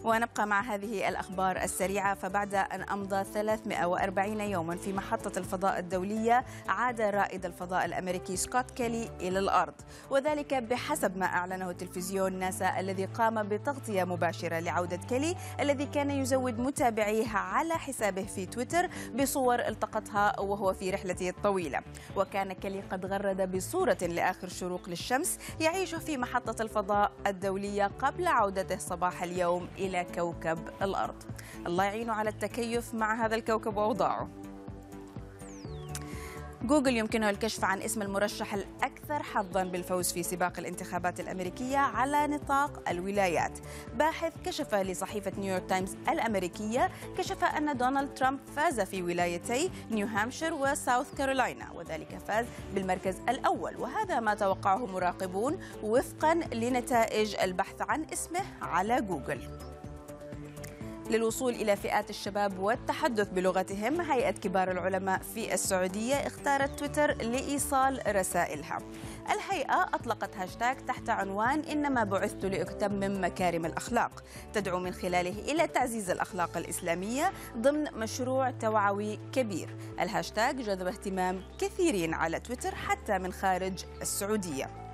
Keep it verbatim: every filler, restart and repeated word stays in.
ونبقى مع هذه الأخبار السريعة. فبعد أن أمضى ثلاثمئة وأربعين يوما في محطة الفضاء الدولية، عاد رائد الفضاء الأمريكي سكوت كيلي إلى الأرض، وذلك بحسب ما أعلنه تلفزيون ناسا الذي قام بتغطية مباشرة لعودة كيلي، الذي كان يزود متابعيه على حسابه في تويتر بصور التقطها وهو في رحلته الطويلة. وكان كيلي قد غرد بصورة لآخر شروق للشمس يعيش في محطة الفضاء الدولية قبل عودته صباح اليوم إلى كوكب الأرض. الله يعينه على التكيف مع هذا الكوكب وأوضاعه. جوجل يمكنه الكشف عن اسم المرشح الأكثر حظاً بالفوز في سباق الانتخابات الأمريكية على نطاق الولايات. باحث كشف لصحيفة نيويورك تايمز الأمريكية كشف أن دونالد ترامب فاز في ولايتي نيو هامشير وساوث كارولاينا، وذلك فاز بالمركز الأول، وهذا ما توقعه مراقبون وفقاً لنتائج البحث عن اسمه على جوجل. للوصول إلى فئات الشباب والتحدث بلغتهم، هيئة كبار العلماء في السعودية اختارت تويتر لإيصال رسائلها. الهيئة أطلقت هاشتاج تحت عنوان إنما بعثت لأتمم مكارم الأخلاق، تدعو من خلاله إلى تعزيز الأخلاق الإسلامية ضمن مشروع توعوي كبير. الهاشتاج جذب اهتمام كثيرين على تويتر حتى من خارج السعودية.